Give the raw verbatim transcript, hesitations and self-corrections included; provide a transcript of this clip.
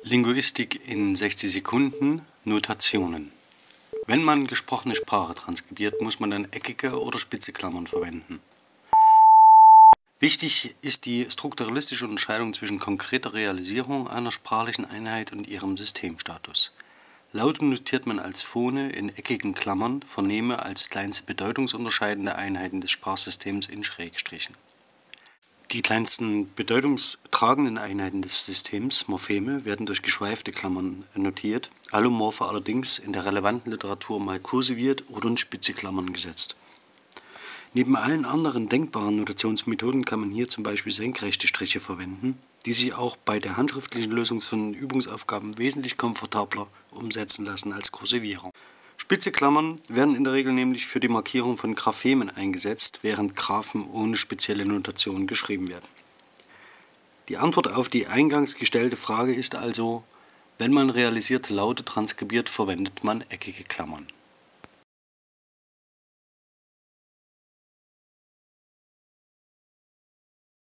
Linguistik in sechzig Sekunden. Notationen. Wenn man gesprochene Sprache transkribiert, muss man dann eckige oder spitze Klammern verwenden. Wichtig ist die strukturalistische Unterscheidung zwischen konkreter Realisierung einer sprachlichen Einheit und ihrem Systemstatus. Laute notiert man als Phone in eckigen Klammern, Phoneme als kleinste bedeutungsunterscheidende Einheiten des Sprachsystems in Schrägstrichen. Die kleinsten bedeutungstragenden Einheiten des Systems, Morpheme, werden durch geschweifte Klammern notiert, Allomorphe allerdings in der relevanten Literatur mal kursiviert oder in spitze Klammern gesetzt. Neben allen anderen denkbaren Notationsmethoden kann man hier zum Beispiel senkrechte Striche verwenden, die sich auch bei der handschriftlichen Lösung von Übungsaufgaben wesentlich komfortabler umsetzen lassen als Kursivierung. Spitze Klammern werden in der Regel nämlich für die Markierung von Graphemen eingesetzt, während Graphen ohne spezielle Notation geschrieben werden. Die Antwort auf die eingangs gestellte Frage ist also: Wenn man realisierte Laute transkribiert, verwendet man eckige Klammern.